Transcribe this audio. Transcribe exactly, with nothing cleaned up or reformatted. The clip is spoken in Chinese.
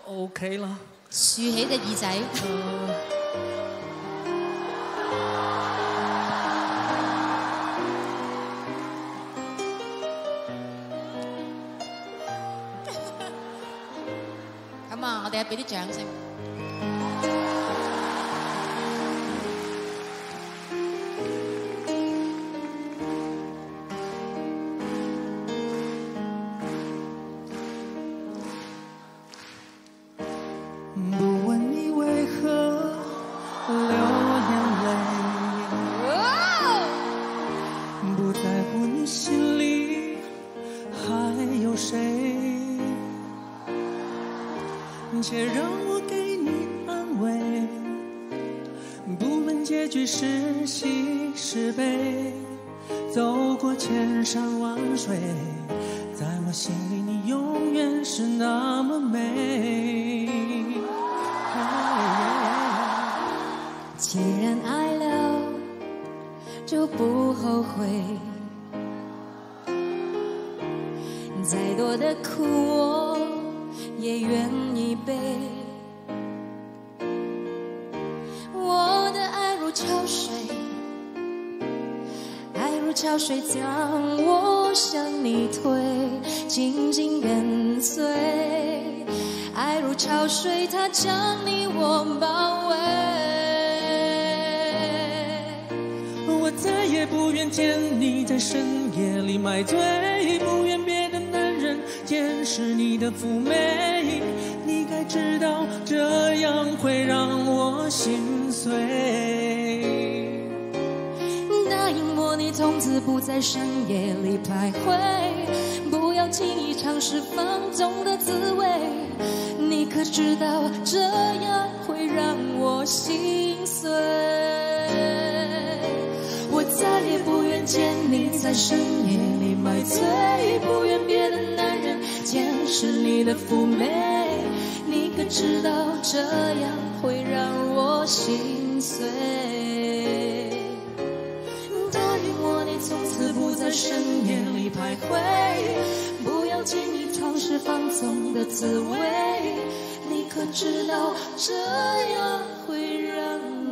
OK 啦。 豎起隻耳仔。咁啊，我哋俾啲掌聲。 不问你为何流眼泪，不在乎你心里还有谁，且让我给你安慰。不论结局是喜是悲，走过千山万水，在我心里你永远是那么美。 既然爱了，就不后悔。再多的苦我也愿意背。我的爱如潮水，爱如潮水将我向你推，紧紧跟随。爱如潮水，它将你我包围。 我再也不愿见你在深夜里买醉，不愿别的男人见识你的妩媚。你该知道，这样会让我心碎。 答应我，你从此不在深夜里徘徊，不要轻易尝试放纵的滋味。你可知道，这样会让我心碎。 我再也不愿见你在深夜里买醉，不愿别的男人见识你的妩媚。你可知道，这样会让我心碎。答应我，你从此不在深夜里徘徊，不要轻易尝试放纵的滋味。你可知道，这样会让